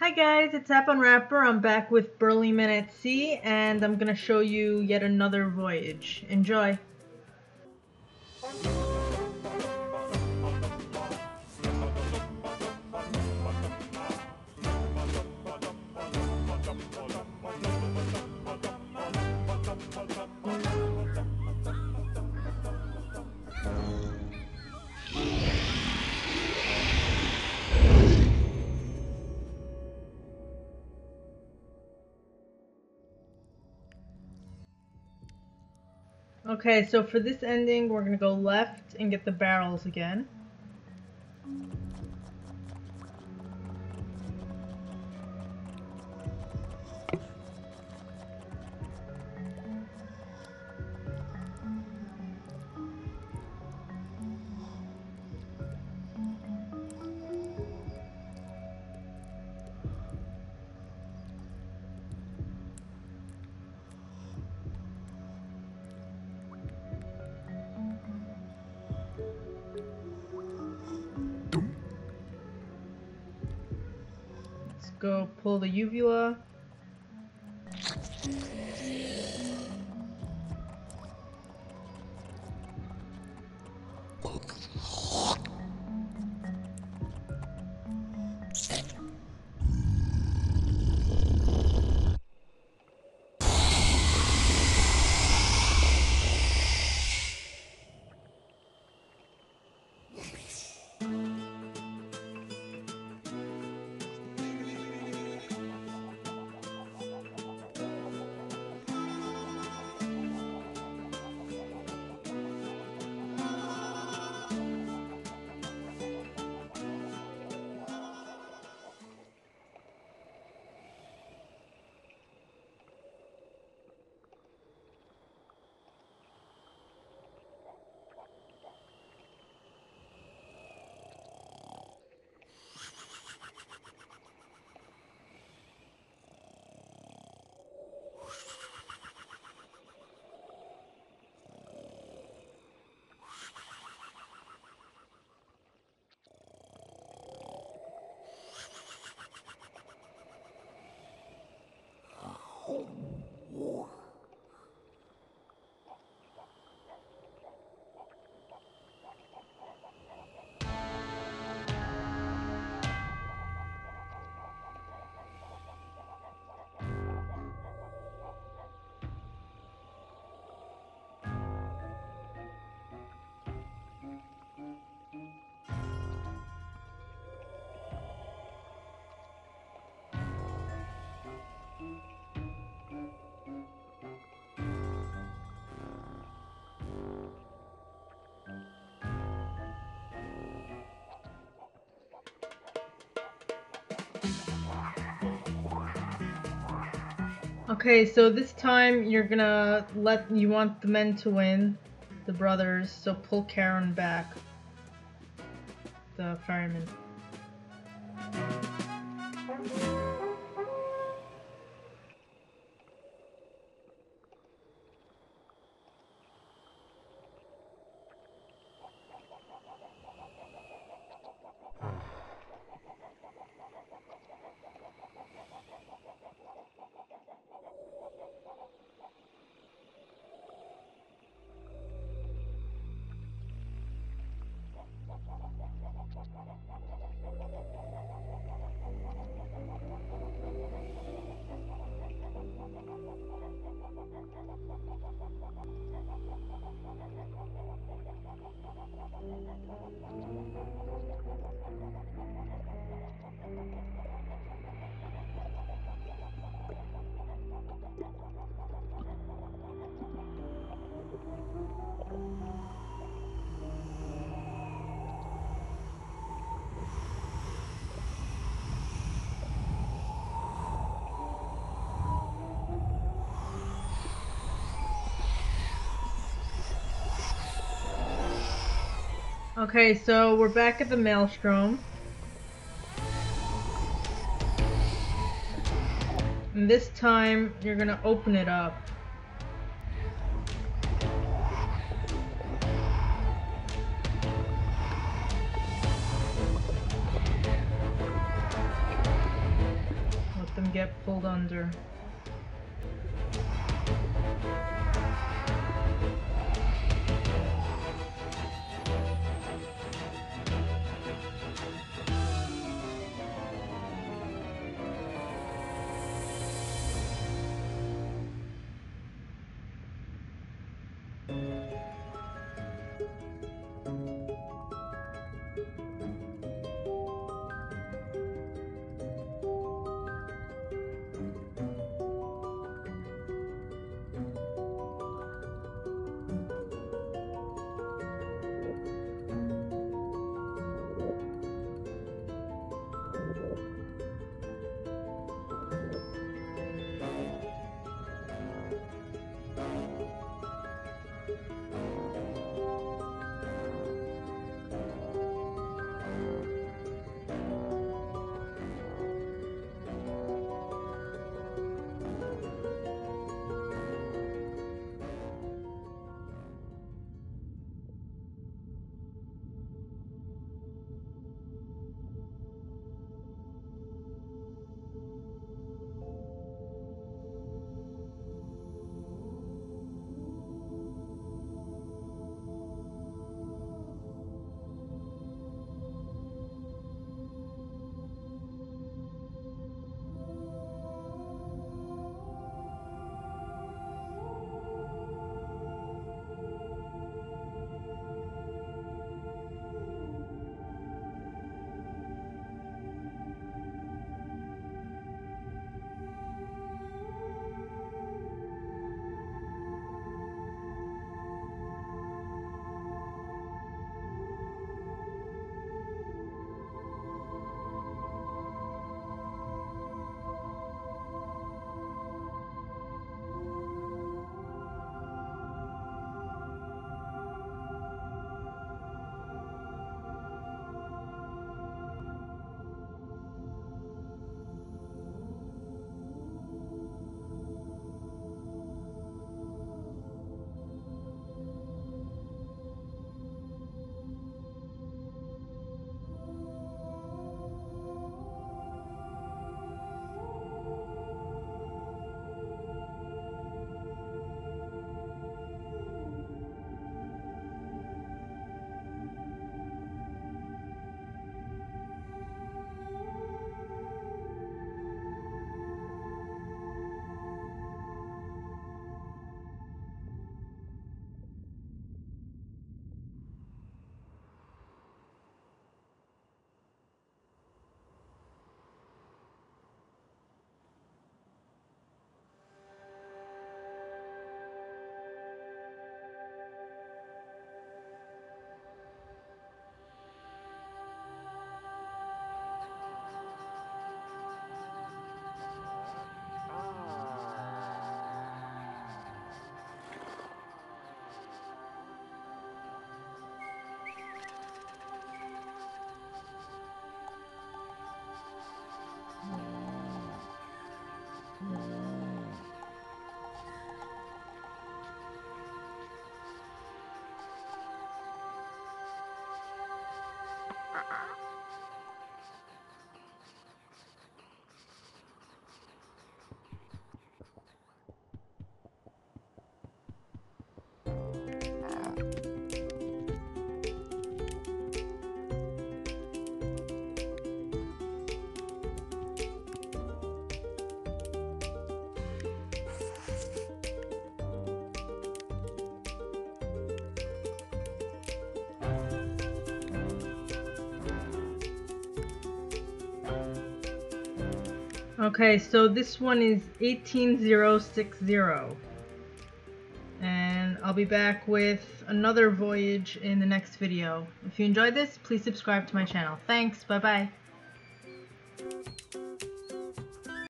Hi guys, it's App Unwrapper. I'm back with Burly Men at Sea, and I'm gonna show you yet another voyage. Enjoy! Okay, so for this ending, we're gonna go left and get the barrels again. Let's go pull the uvula. Okay, so this time you want the men to win, the brothers, so pull Karen back, the ferryman. Okay, so we're back at the Maelstrom. And this time, you're gonna open it up. get pulled under. Okay, so this one is 18060. And I'll be back with another voyage in the next video. If you enjoyed this, please subscribe to my channel. Thanks, bye-bye.